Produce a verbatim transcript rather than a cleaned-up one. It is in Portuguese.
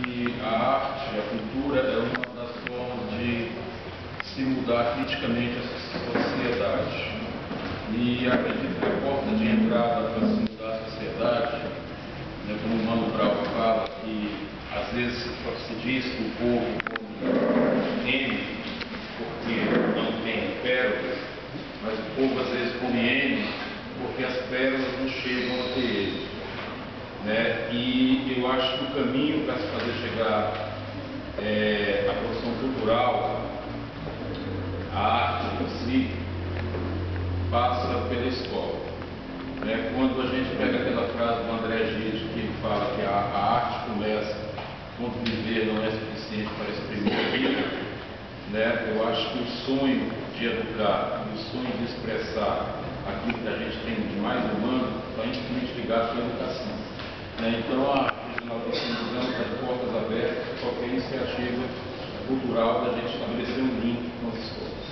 que a arte, a cultura é uma das formas de se mudar criticamente essa sociedade. E acredito que a porta de entrada para se mudar a sociedade, né, como o Mano Brown fala, que às vezes se diz que o povo come N porque não tem pérolas, mas o povo às vezes come N porque as pérolas não chegam até ele. Né? E eu acho que o caminho para se fazer chegar é, a produção cultural, a arte em si, passa pela escola. Né? Quando a gente pega aquela frase do André Gide, que ele fala que a, a arte começa quando viver não é suficiente para exprimir a vida, né? Eu acho que o sonho de educar, o sonho de expressar aquilo que a gente tem de mais humano, está intimamente ligado com a educação. Então, a Regional de Ensino está de portas abertas para qualquer iniciativa cultural da gente estabelecer um link com as escolas.